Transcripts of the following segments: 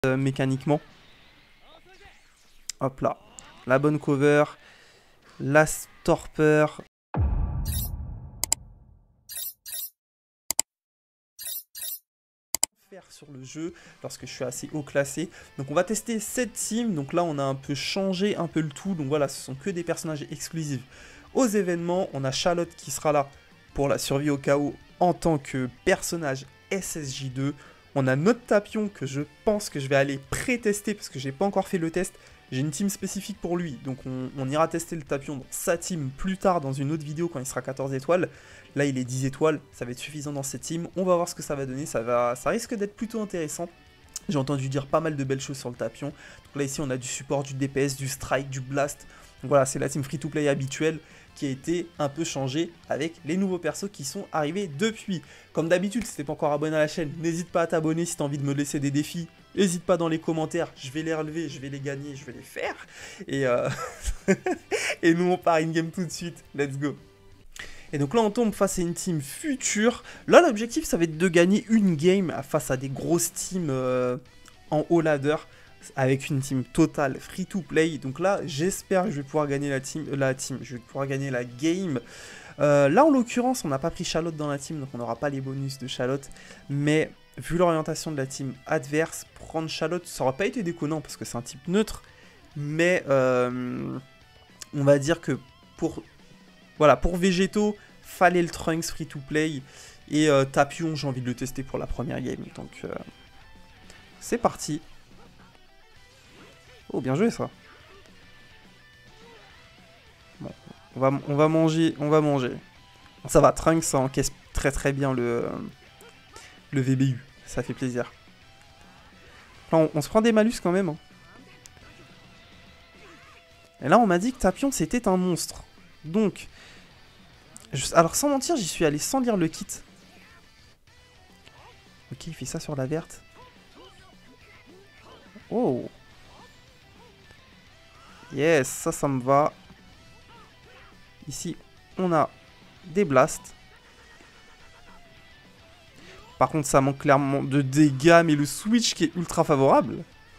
mécaniquement. Hop là. La bonne cover. La Storper. Sur le jeu lorsque je suis assez haut classé. Donc on va tester cette team. Donc là on a un peu changé un peu le tout. Donc voilà, ce sont que des personnages exclusifs aux événements. On a Charlotte qui sera là pour la survie au chaos en tant que personnage SSJ2. On a notre Tapion que je pense que je vais aller pré-tester parce que j'ai pas encore fait le test. J'ai une team spécifique pour lui, donc on ira tester le Tapion dans sa team plus tard dans une autre vidéo quand il sera 14 étoiles. Là il est 10 étoiles, ça va être suffisant dans cette team. On va voir ce que ça va donner, ça risque d'être plutôt intéressant. J'ai entendu dire pas mal de belles choses sur le Tapion. Donc là ici on a du support, du DPS, du strike, du blast. Donc voilà, c'est la team free-to-play habituelle qui a été un peu changée avec les nouveaux persos qui sont arrivés depuis. Comme d'habitude, si t'es pas encore abonné à la chaîne, n'hésite pas à t'abonner si t'as envie de me laisser des défis. N'hésite pas dans les commentaires, je vais les relever, je vais les gagner, je vais les faire. Et, et nous on part in-game tout de suite, let's go. Et donc là on tombe face à une team future. Là l'objectif ça va être de gagner une game face à des grosses teams en haut ladder. Avec une team totale free to play. Donc là j'espère que je vais pouvoir gagner je vais pouvoir gagner la game. Là en l'occurrence on n'a pas pris Charlotte dans la team, donc on n'aura pas les bonus de Charlotte. Mais vu l'orientation de la team adverse, prendre Charlotte ça aurait pas été déconnant parce que c'est un type neutre. Mais on va dire que pour Végétaux, fallait le Trunks free to play. Et Tapion, j'ai envie de le tester pour la première game. Donc c'est parti. Oh, bien joué ça. Bon, on va manger. Ça va, Trunks, ça encaisse très très bien le VBU. Ça fait plaisir. Là, on se prend des malus quand même. Hein. Et là, on m'a dit que Tapion, c'était un monstre. Donc, alors sans mentir, j'y suis allé sans lire le kit. Ok, il fait ça sur la verte. Oh. Yes, ça me va. Ici, on a des blasts. Par contre, ça manque clairement de dégâts, mais le switch qui est ultra favorable.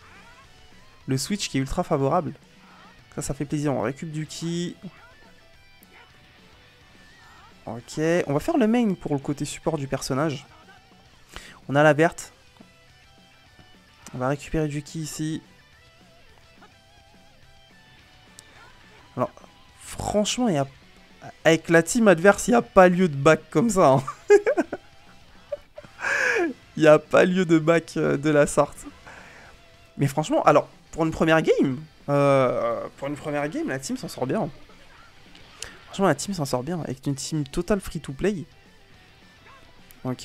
Ça fait plaisir. On récupère du ki. Ok, on va faire le main pour le côté support du personnage. On a la verte. On va récupérer du ki ici. Alors, franchement, avec la team adverse, il n'y a pas lieu de back comme ça. Hein. Il n'y a pas lieu de back de la sorte. Mais franchement, alors, pour une première game, la team s'en sort bien. Franchement, la team s'en sort bien. Avec une team total free-to-play. Ok.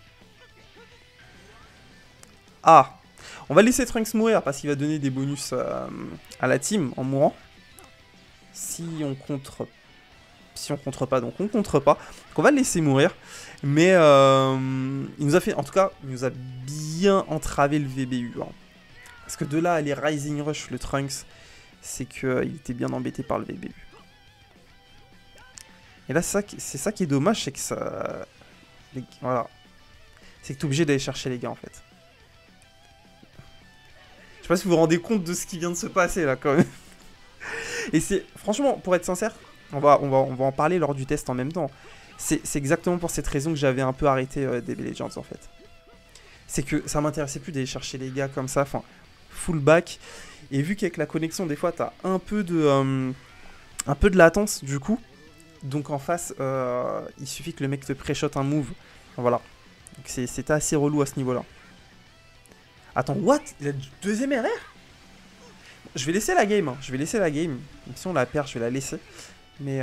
Ah, on va laisser Trunks mourir parce qu'il va donner des bonus à la team en mourant. Si on contre pas, donc on contre pas. Donc on va le laisser mourir. Mais il nous a fait, en tout cas, il nous a bien entravé le VBU. Hein. Parce que de là à aller Rising Rush le Trunks, c'est qu'il était bien embêté par le VBU. Et là, c'est ça qui est dommage, c'est que ça... Voilà. C'est que t'es obligé d'aller chercher les gars, en fait. Je sais pas si vous vous rendez compte de ce qui vient de se passer, là, quand même. Et c'est... Franchement, pour être sincère, on va en parler lors du test en même temps. C'est exactement pour cette raison que j'avais un peu arrêté DB Legends, en fait. C'est que ça m'intéressait plus d'aller chercher les gars comme ça, enfin, full back. Et vu qu'avec la connexion, des fois, t'as un peu de latence, du coup. Donc en face, il suffit que le mec te pré-shot un move. Voilà. Donc c'était assez relou à ce niveau-là. Attends, what? Il a du deuxième RR? Je vais laisser la game. Hein. Je vais laisser la game. Donc, si on la perd, je vais la laisser. Mais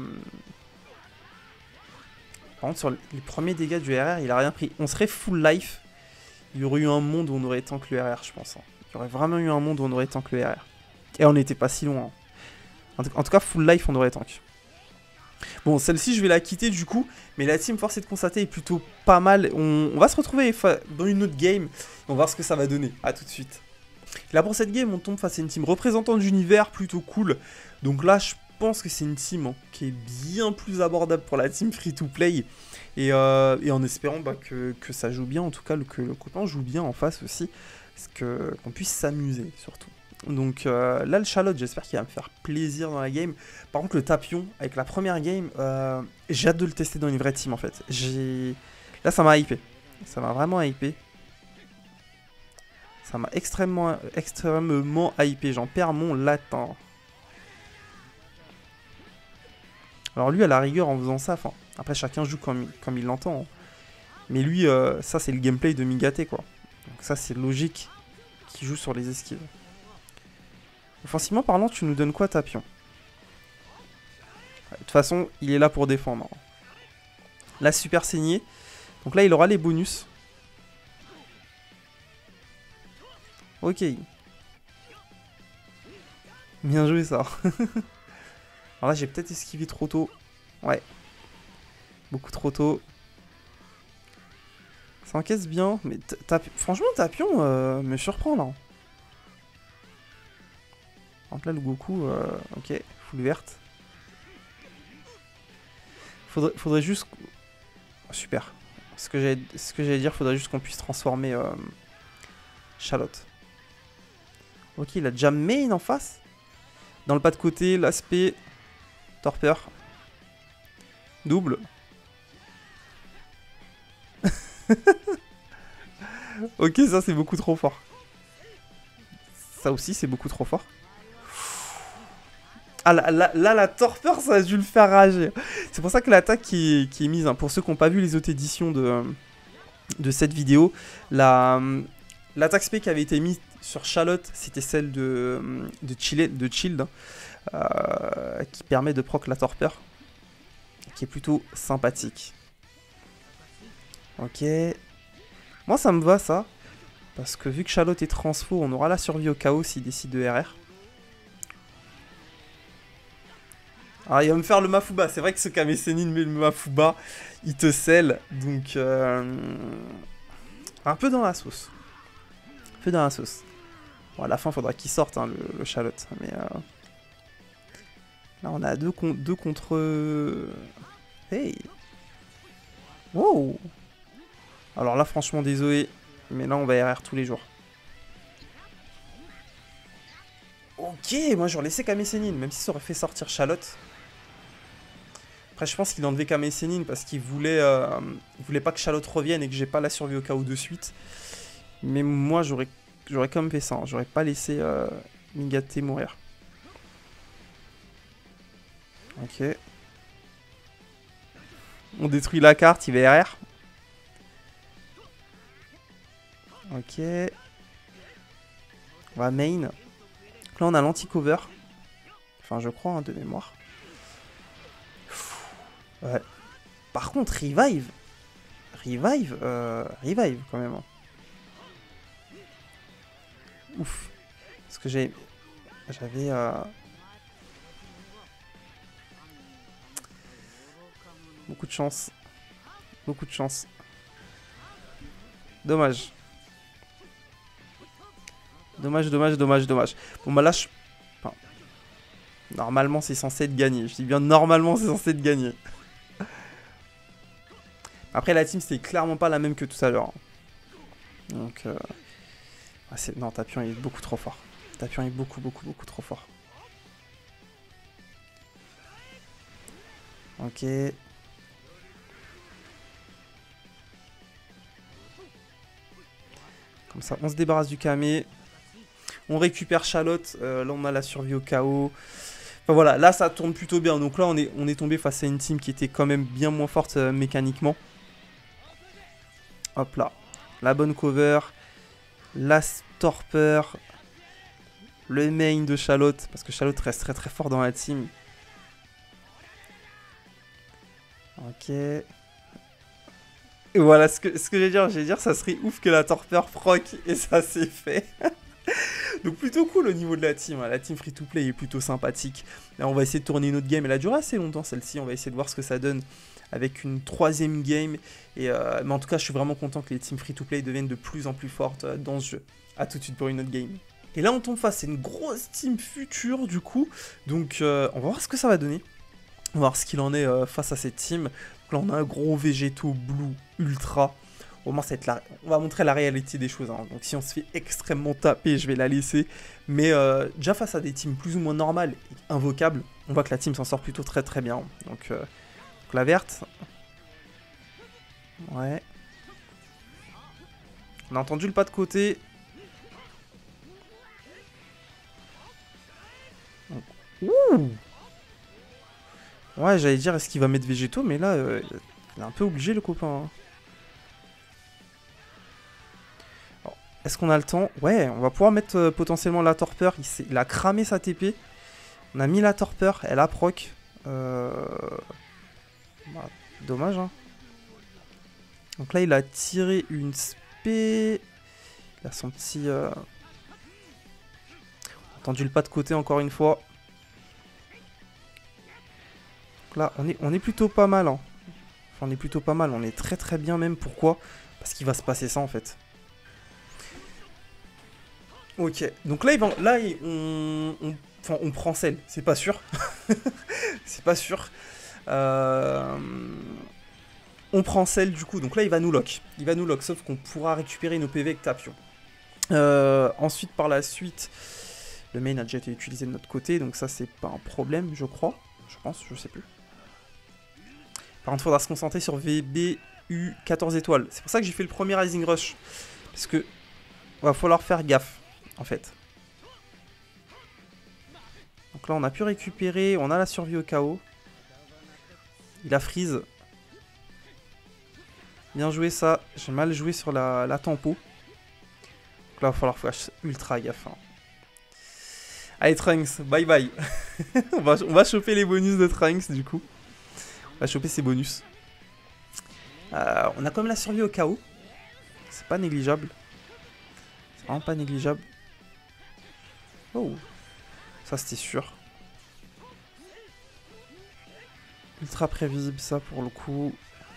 par contre, sur les premiers dégâts du RR, il a rien pris. On serait full life. Il y aurait eu un monde où on aurait tank le RR, je pense. Hein. Il y aurait vraiment eu un monde où on aurait tank le RR. Et on n'était pas si loin. Hein. En tout cas, full life, on aurait tank. Bon, celle-ci, je vais la quitter du coup. Mais la team, force est de constater, est plutôt pas mal. On va se retrouver dans une autre game. On va voir ce que ça va donner. A tout de suite. Là, pour cette game, on tombe face à une team représentante d'univers plutôt cool. Donc là, je pense que c'est une team hein, qui est bien plus abordable pour la team free-to-play. Et en espérant que ça joue bien, en tout cas que le copain joue bien en face aussi. qu'on puisse s'amuser, surtout. Donc là, le Charlotte, j'espère qu'il va me faire plaisir dans la game. Par contre, le Tapion, avec la première game, j'ai hâte de le tester dans une vraie team, en fait. Là, ça m'a hypé. Ça m'a vraiment hypé. Ça m'a extrêmement hypé. J'en perds mon latin. Alors lui, à la rigueur, en faisant ça, enfin, après, chacun joue comme il l'entend. Mais lui, ça, c'est le gameplay de Migaté, quoi. Donc ça, c'est logique qu'il joue sur les esquives. Offensivement parlant, tu nous donnes quoi, Tapion? De toute façon, il est là pour défendre. Là, super saigné. Donc là, il aura les bonus. Ok. Bien joué, ça. Alors là, j'ai peut-être esquivé trop tôt. Ouais. Beaucoup trop tôt. Ça encaisse bien. Mais franchement, Tapion me surprend, là. Donc là, le Goku, ok, full verte. Faudrait juste... Super. Ce que j'allais dire, faudrait juste qu'on puisse transformer Charlotte. Ok, il a déjà main en face. Dans le pas de côté, l'aspect... Torpeur. Double. Ok, ça c'est beaucoup trop fort. Ça aussi, c'est beaucoup trop fort. Ah, là, la torpeur, ça a dû le faire rager. C'est pour ça que l'attaque qui est mise, hein, pour ceux qui n'ont pas vu les autres éditions de cette vidéo, l'attaque spé qui avait été mise sur Charlotte, c'était celle de Shield, qui permet de proc la torpeur, qui est plutôt sympathique. Ok. Moi, ça me va, ça. Parce que vu que Charlotte est transfo, on aura la survie au chaos s'il décide de RR. Ah, il va me faire le Mafuba. C'est vrai que ce Kame Sennin met le Mafuba, il te scelle. Donc, un peu dans la sauce. Un peu dans la sauce. Bon, à la fin, il faudra qu'il sorte, hein, le Charlotte. Mais là, on a deux contre... Hey. Wow. Alors là, franchement, désolé. Mais là, on va RR tous les jours. Ok, moi, j'aurais laissé Kame Sennin, même si ça aurait fait sortir Charlotte. Après, je pense qu'il a enlevé Kame Sennin parce qu'il voulait pas que Charlotte revienne et que j'ai pas la survie au chaos de suite. Mais moi, j'aurais quand même fait ça. Hein. J'aurais pas laissé Migaté mourir. Ok. On détruit la carte, il va RR. Ok. On va main. Donc là, on a l'anti-cover. Enfin, je crois, hein, de mémoire. Ouais. Par contre, revive. Revive quand même. Ouf. Parce que j'avais... Beaucoup de chance. Beaucoup de chance. Dommage. Dommage. Bon bah là, enfin, normalement c'est censé être gagné. Je dis bien normalement c'est censé être gagné. Après la team c'est clairement pas la même que tout à l'heure. Donc non, Tapion il est beaucoup trop fort. Tapion est beaucoup trop fort. Ok. Comme ça on se débarrasse du Kame. On récupère Charlotte. Là on a la survie au chaos. Enfin voilà, là ça tourne plutôt bien. Donc là on est tombé face à une team qui était quand même bien moins forte mécaniquement. Hop là. La bonne cover. La torpeur. Le main de Charlotte. Parce que Charlotte reste très fort dans la team. Ok. Et voilà ce que j'allais dire, ça serait ouf que la torpeur proc. Et ça c'est fait. Donc plutôt cool au niveau de la team. La team free to play est plutôt sympathique. Là on va essayer de tourner une autre game. Elle a duré assez longtemps celle-ci. On va essayer de voir ce que ça donne avec une troisième game. Mais en tout cas je suis vraiment content que les teams free to play deviennent de plus en plus fortes dans ce jeu. A tout de suite pour une autre game. Et là on tombe face à une grosse team future du coup. Donc on va voir ce que ça va donner. On va voir ce qu'il en est face à cette team. Donc là on a un gros végétaux blue ultra. Au moins, on va montrer la réalité des choses. Hein. Donc si on se fait extrêmement taper, je vais la laisser. Mais déjà face à des teams plus ou moins normales et invocables, on voit que la team s'en sort plutôt très très bien. Donc la verte. Ouais. On a entendu le pas de côté. Ouh. Ouais, j'allais dire est-ce qu'il va mettre végétaux, mais là, il est un peu obligé le copain. Hein. Est-ce qu'on a le temps? Ouais, on va pouvoir mettre potentiellement la torpeur. Il a cramé sa TP. On a mis la torpeur, elle a proc. Bah, dommage, hein. Donc là, il a tiré une spé. Il a son petit... Entendu le pas de côté encore une fois. Donc là, on est plutôt pas mal. Hein. Enfin, on est plutôt pas mal. On est très très bien même. Pourquoi? Parce qu'il va se passer ça en fait. Ok. Donc là, on prend celle. C'est pas sûr. C'est pas sûr. On prend celle du coup. Donc là, il va nous lock. Il va nous lock. Sauf qu'on pourra récupérer nos PV avec Tapion. Ensuite, par la suite... Le main a déjà été utilisé de notre côté, donc ça c'est pas un problème, je crois. Je pense, je sais plus. Par contre, il faudra se concentrer sur VBU 14 étoiles. C'est pour ça que j'ai fait le premier Rising Rush. Parce que va falloir faire gaffe, en fait. Donc là, on a pu récupérer, on a la survie au chaos. Il a freeze. Bien joué ça, j'ai mal joué sur la tempo. Donc là, il va falloir faire ultra gaffe. Hein. Allez Trunks, bye bye. on va choper les bonus de Trunks du coup. On va choper ses bonus. On a quand même la survie au chaos. C'est pas négligeable. C'est vraiment pas négligeable. Oh. Ça c'était sûr. Ultra prévisible ça pour le coup.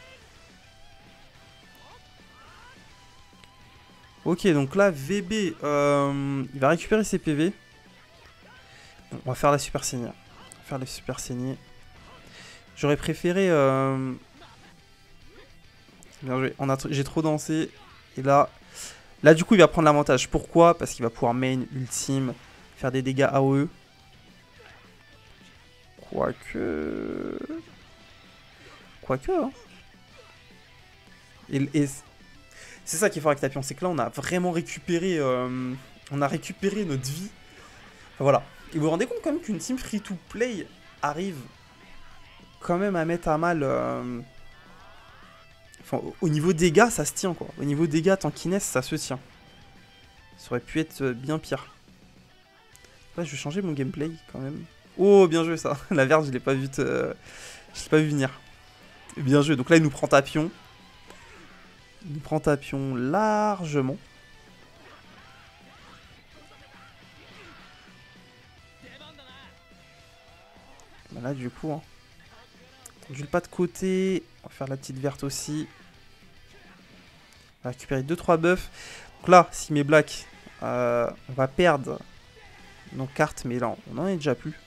Ok donc là VB il va récupérer ses PV. On va faire la super saignée. On va faire la super saignée. J'aurais préféré... Bien joué. J'ai trop dansé. Et là... Là, du coup, il va prendre l'avantage. Pourquoi? Parce qu'il va pouvoir main, ultime, faire des dégâts AOE. Quoique... Hein. Et c'est ça qui est fort avec Tapion. C'est que là, on a vraiment récupéré... on a récupéré notre vie. Enfin, voilà. Et vous vous rendez compte quand même qu'une team free-to-play arrive quand même à mettre à mal... Enfin, au niveau dégâts, ça se tient, quoi. Au niveau dégâts, tankiness, ça se tient. Ça aurait pu être bien pire. Là, je vais changer mon gameplay, quand même. Oh, bien joué, ça. La verte, je l'ai pas vu je l'ai pas vu venir. Bien joué. Donc là, il nous prend Tapion. Il nous prend Tapion largement. Bah là, du coup, hein. Tendu le pas de côté. On va faire la petite verte aussi. On va récupérer 2-3 buffs. Donc là, si mes black, on va perdre nos cartes, mais là, on en est déjà plus.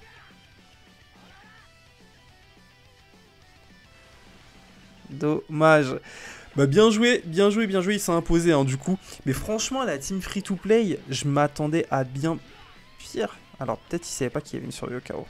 Dommage. Bah bien joué, bien joué, bien joué, il s'est imposé hein, du coup. Mais franchement, la team free-to-play, je m'attendais à bien pire. Alors peut-être il savait pas qu'il y avait une survie au chaos.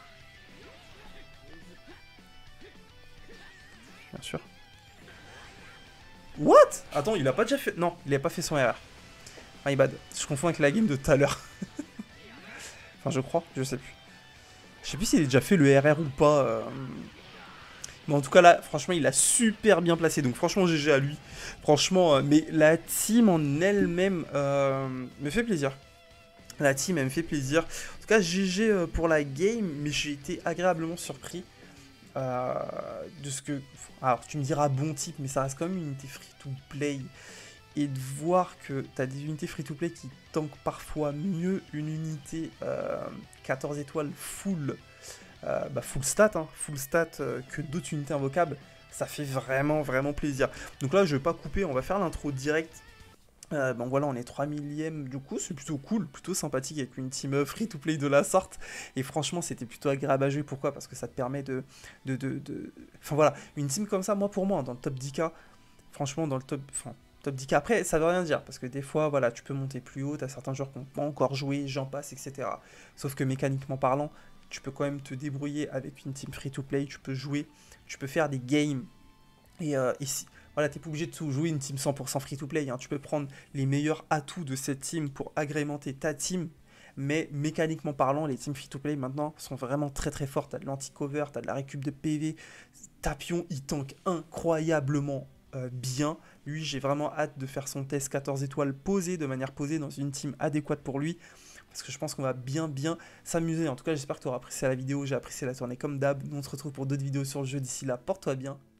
Bien sûr. What? Attends, il a pas déjà fait... Non, il a pas fait son RR. My bad. Je confonds avec la game de tout à l'heure. Enfin, je crois, je sais plus. Je sais plus s'il a déjà fait le RR ou pas. Mais en tout cas, là, franchement, il a super bien placé. Donc, franchement, GG à lui. Franchement, mais la team en elle-même me fait plaisir. La team, elle me fait plaisir. En tout cas, GG pour la game. Mais j'ai été agréablement surpris de ce que... Alors, tu me diras bon type, mais ça reste quand même une unité free-to-play. Et de voir que tu as des unités free-to-play qui tankent parfois mieux une unité 14 étoiles full... full stat, hein, que d'autres unités invocables, ça fait vraiment vraiment plaisir. Donc là je vais pas couper, on va faire l'intro direct. Bon voilà, on est 3 millième du coup, c'est plutôt cool, plutôt sympathique avec une team free to play de la sorte. Et franchement c'était plutôt agréable à jouer, pourquoi? Parce que ça te permet Enfin voilà, une team comme ça, pour moi, dans le top 10k, franchement, dans le top, enfin, top 10K. Après, ça veut rien dire, parce que des fois, voilà, tu peux monter plus haut, t'as certains joueurs qui n'ont pas encore joué, j'en passe, etc. Sauf que mécaniquement parlant, tu peux quand même te débrouiller avec une team free-to-play, tu peux jouer, tu peux faire des games, et si, voilà, t'es pas obligé de jouer une team 100% free-to-play, hein. Tu peux prendre les meilleurs atouts de cette team pour agrémenter ta team, mais mécaniquement parlant, les teams free-to-play maintenant sont vraiment très très fortes. T'as de l'anti-cover, t'as de la récup de PV, Tapion il tank incroyablement bien. Lui, j'ai vraiment hâte de faire son test 14 étoiles posé, de manière posée, dans une team adéquate pour lui. Parce que je pense qu'on va bien s'amuser. En tout cas, j'espère que tu auras apprécié la vidéo. J'ai apprécié la tournée comme d'hab. Nous, on se retrouve pour d'autres vidéos sur le jeu. D'ici là, porte-toi bien.